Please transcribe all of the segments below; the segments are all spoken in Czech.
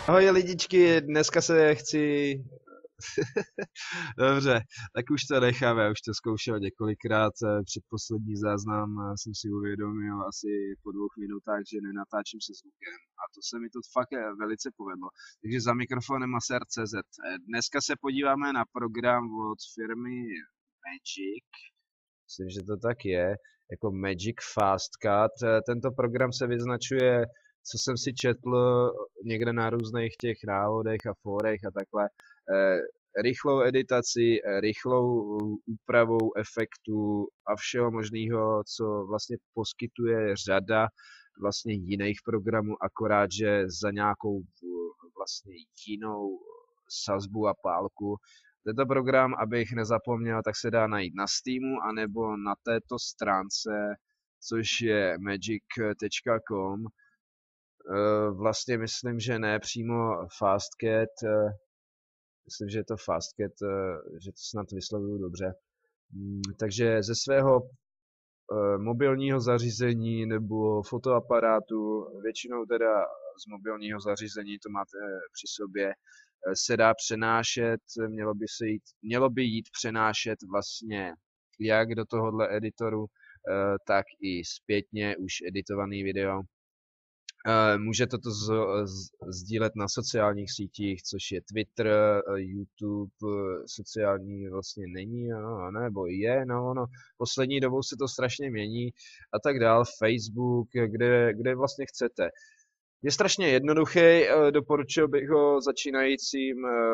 Ahoj lidičky, dneska se chci... Dobře, tak už to necháme, už to zkoušel několikrát. Předposlední záznam jsem si uvědomil asi po 2 minutách, že nenatáčím se zvukem. A to se mi to fakt velice povedlo. Takže za mikrofonem Maser.cz. Dneska se podíváme na program od firmy Magic. Myslím, že to tak je, jako Magic Fast Cut. Tento program se vyznačuje, co jsem si četl někde na různých těch návodech a fórech a takhle, rychlou editací, rychlou úpravou efektů a všeho možného, co vlastně poskytuje řada vlastně jiných programů, akorát, že za nějakou vlastně jinou sazbu a pálku. Tento program, abych nezapomněl, tak se dá najít na Steamu anebo na této stránce, což je magic.com. Vlastně myslím, že ne přímo Fastcat, myslím, že je to Fastcat, že to snad vyslovuju dobře. Takže ze svého mobilního zařízení nebo fotoaparátu, většinou teda z mobilního zařízení to máte při sobě, se dá přenášet, mělo by jít přenášet vlastně jak do tohohle editoru, tak i zpětně už editovaný video. Můžete to sdílet na sociálních sítích, což je Twitter, YouTube, sociální vlastně není, nebo je, no ono, poslední dobou se to strašně mění a tak dál, Facebook, kde vlastně chcete. Je strašně jednoduchý, doporučil bych ho začínajícím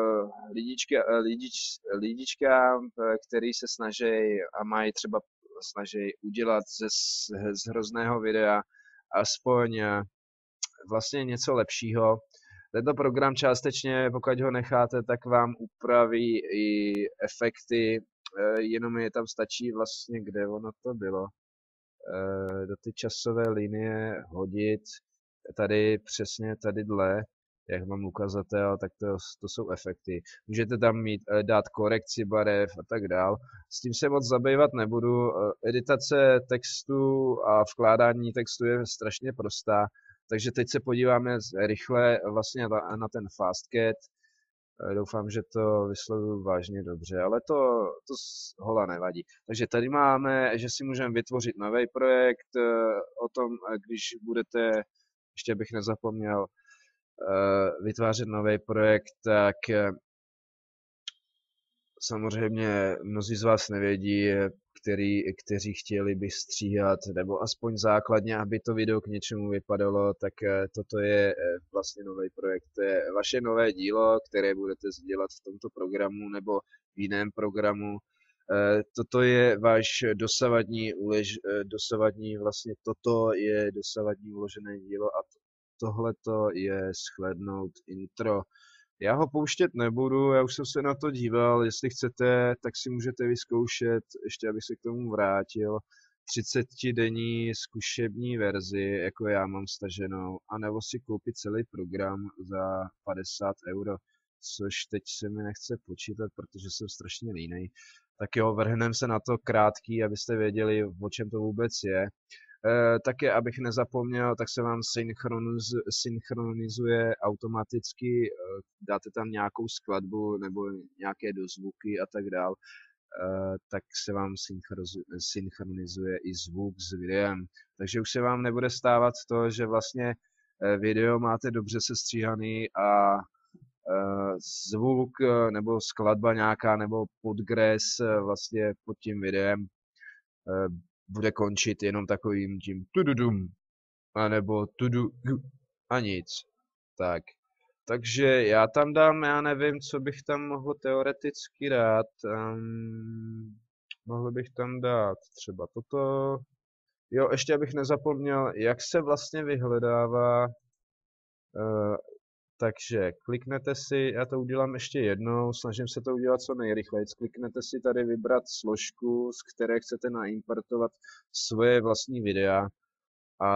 lidičkám, který se snaží a mají třeba snaží udělat z hrozného videa aspoň vlastně něco lepšího. Tento program částečně, pokud ho necháte, tak vám upraví i efekty, jenom je tam stačí vlastně, kde ono to bylo, do ty časové linie hodit, tady přesně tadyhle, jak mám ukazatel, tak to jsou efekty. Můžete tam dát korekci barev a tak dál. S tím se moc zabývat nebudu. Editace textu a vkládání textu je strašně prostá. Takže teď se podíváme rychle vlastně na ten Fastcat. Doufám, že to vyslovuju vážně dobře, ale to hola nevadí. Takže tady máme, že si můžeme vytvořit nový projekt. O tom, když budete, ještě bych nezapomněl, vytvářet nový projekt, tak samozřejmě mnozí z vás nevědí, kteří chtěli by stříhat, nebo aspoň základně, aby to video k něčemu vypadalo, tak toto je vlastně nový projekt. To je vaše nové dílo, které budete dělat v tomto programu nebo v jiném programu. Toto je váš dosavadní uložené dílo a tohleto je shlédnout intro. Já ho pouštět nebudu, já už jsem se na to díval, jestli chcete, tak si můžete vyzkoušet, ještě abych se k tomu vrátil, 30denní zkušební verzi, jako já mám staženou, anebo si koupit celý program za 50 euro, což teď se mi nechce počítat, protože jsem strašně línej. Tak jo, vrhnem se na to krátký, abyste věděli, o čem to vůbec je. Také, abych nezapomněl, tak se vám synchronizuje automaticky, dáte tam nějakou skladbu nebo nějaké dozvuky a tak dál, tak se vám synchronizuje i zvuk s videem. Takže už se vám nebude stávat to, že vlastně video máte dobře sestříhaný a zvuk nebo skladba nějaká nebo podgres vlastně pod tím videem bude končit jenom takovým tím tududum, anebo tudu a nic. Tak. Takže já tam dám, já nevím, co bych tam mohl teoreticky dát. Mohl bych tam dát třeba toto. Jo, ještě abych nezapomněl, jak se vlastně vyhledává. Takže kliknete si, já to udělám ještě jednou, snažím se to udělat co nejrychleji. Kliknete si tady vybrat složku, z které chcete naimportovat svoje vlastní videa a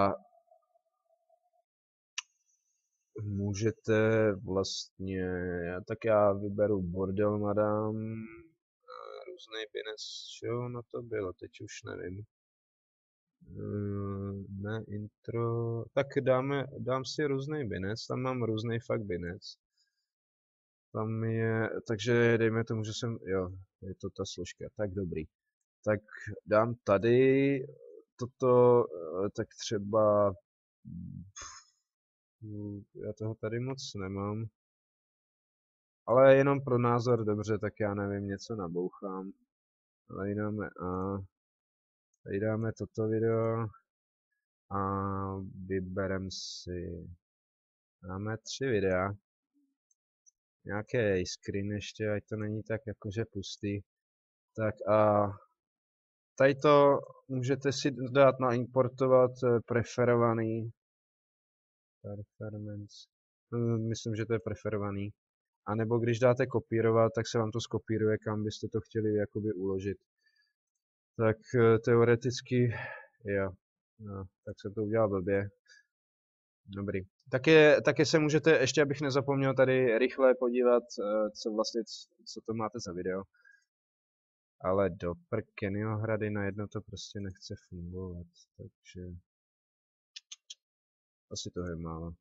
můžete vlastně, tak já vyberu Bordel Madame, různý binec, čo na to bylo, teď už nevím. Ne, intro, tak dám si různý binec, tam mám různý fakt binec. Tam je, takže dejme tomu, že jsem, jo, je to ta složka, tak dobrý. Tak dám tady toto, tak třeba, já toho tady moc nemám. Ale jenom pro názor, dobře, tak já nevím, něco nabouchám. Tady dáme toto video a vyberem si, máme 3 videa. Nějaký screen ještě, ať to není tak jakože pustý. Tak a tady to můžete si dát naimportovat preferovaný. Performance. Myslím, že to je preferovaný. A nebo když dáte kopírovat, tak se vám to skopíruje, kam byste to chtěli jakoby uložit. Tak teoreticky, jo, no, tak jsem to udělal blbě. Dobrý. Taky se můžete, ještě abych nezapomněl, tady rychle podívat, co to máte za video. Ale do prkeniohrady najednou to prostě nechce fungovat, takže asi to je málo.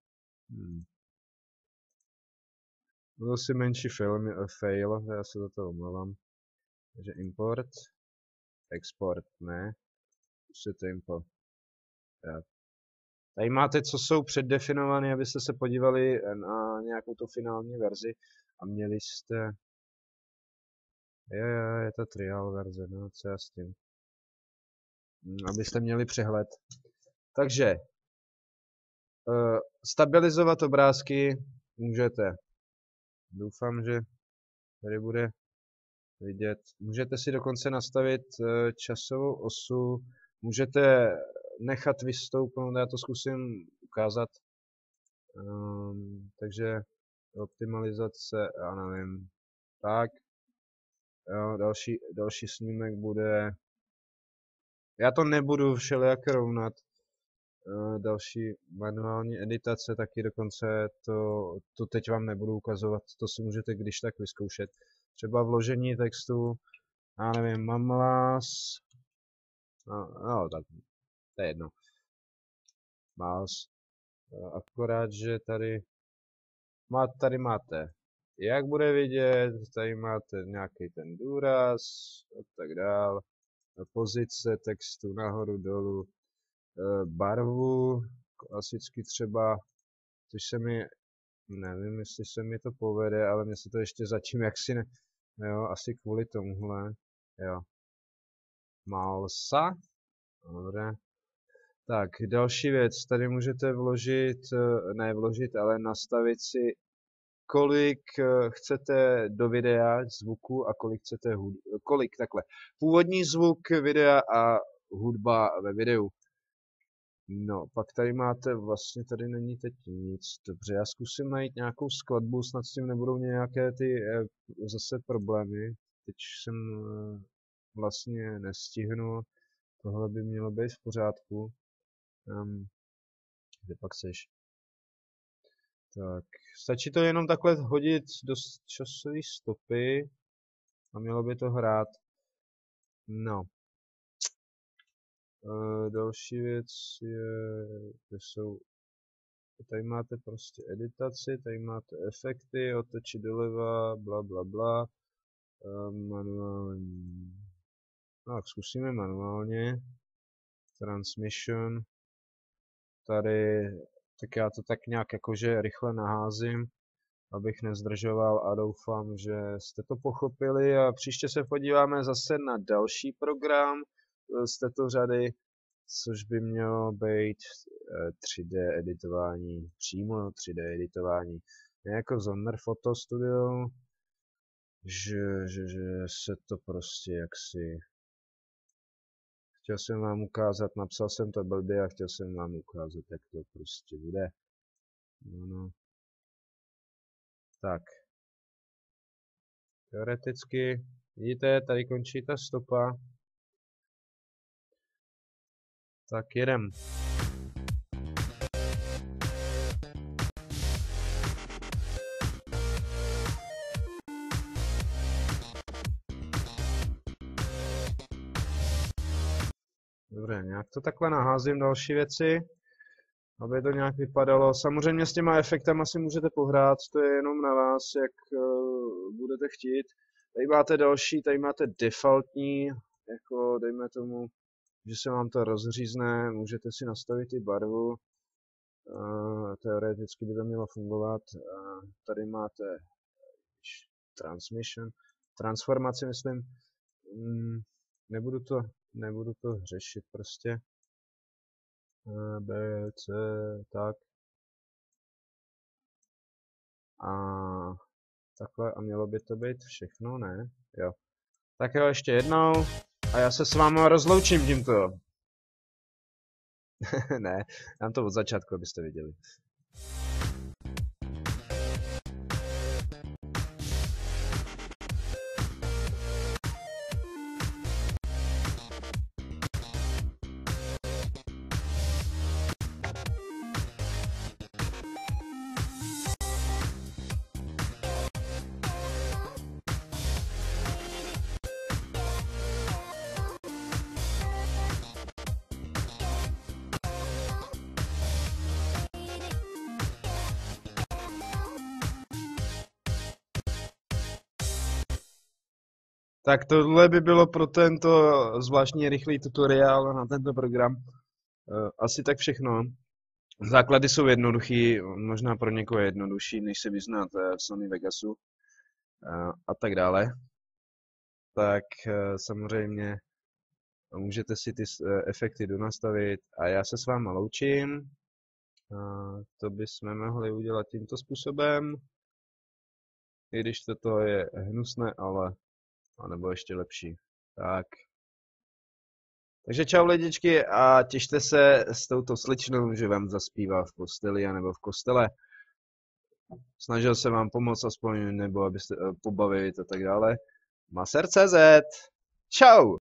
Byl si menší fail, já se za to omlouvám. Takže import, export, ne, pustíte import. Tady máte, co jsou předdefinované, abyste se podívali na nějakou tu finální verzi a měli jste... Je to trial verze, no, co já s tím. Abyste měli přehled. Takže, stabilizovat obrázky můžete. Doufám, že tady bude vidět. Můžete si dokonce nastavit časovou osu, můžete nechat vystoupnout, já to zkusím ukázat. Takže optimalizace, já nevím. Tak, jo, další snímek bude, já to nebudu všelijak rovnat. Další manuální editace, taky dokonce to teď vám nebudu ukazovat, to si můžete když tak vyzkoušet. Třeba vložení textu, já nevím, mamlas, no tak, to je jedno. Mouse, akorát, že tady máte, jak bude vidět, tady máte nějaký ten důraz, a tak dál, pozice textu nahoru, dolů, barvu, klasicky třeba, což se mi, nevím, jestli se mi to povede, ale mně se to ještě zatím jaksi ne, jo, asi kvůli tomuhle, jo. Malsa, dobré. Tak, další věc, tady můžete vložit, ale nastavit si, kolik chcete do videa zvuku a kolik takhle. Původní zvuk videa a hudba ve videu. No, pak tady máte, vlastně tady není teď nic. Dobře, já zkusím najít nějakou skladbu, snad s tím nebudou nějaké ty zase problémy. Teď jsem vlastně nestihnul. Tohle by mělo být v pořádku. Kde pak seš? Tak, stačí to jenom takhle hodit do časové stopy a mělo by to hrát. No. Další věc je, že tady máte prostě editaci, tady máte efekty, otočit doleva, bla bla bla. Manuální. Tak zkusíme manuálně. Transmission. Tady, tak já to tak nějak jakože rychle naházím, abych nezdržoval a doufám, že jste to pochopili a příště se podíváme zase na další program z této řady, což by mělo být 3D editování, přímo 3D editování, ne jako Zonner Photo Studio, že se to prostě jaksi... Chtěl jsem vám ukázat, napsal jsem to blbě a chtěl jsem vám ukázat, jak to prostě bude. No. Tak. Teoreticky, vidíte, tady končí ta stopa. Tak jedem. Dobře, nějak to takhle naházím další věci, aby to nějak vypadalo. Samozřejmě s těma efektama si můžete pohrát, to je jenom na vás, jak budete chtít. Tady máte další, tady máte defaultní, jako dejme tomu, že se vám to rozřízne, můžete si nastavit i barvu. Teoreticky by to mělo fungovat. Tady máte transformaci, myslím. Nebudu to řešit prostě. B, C, tak. A takhle, a mělo by to být všechno, ne? Jo. Tak jo, ještě jednou. A já se s váma rozloučím tímto. Ne, dám to od začátku, abyste viděli. Tak tohle by bylo pro tento zvláštní rychlý tutoriál na tento program. Asi tak všechno. Základy jsou jednoduchý, možná pro někoho je jednodušší, než se vyznat v Sony Vegasu a tak dále. Tak samozřejmě můžete si ty efekty donastavit a já se s váma loučím. To bychom mohli udělat tímto způsobem. I když toto je hnusné, ale nebo ještě lepší. Tak. Takže čau lidičky a těšte se s touto slečnou, že vám zaspívá v posteli anebo v kostele. Snažil se vám pomoct aspoň, nebo abyste pobavit a tak dále. Maser.cz. Čau!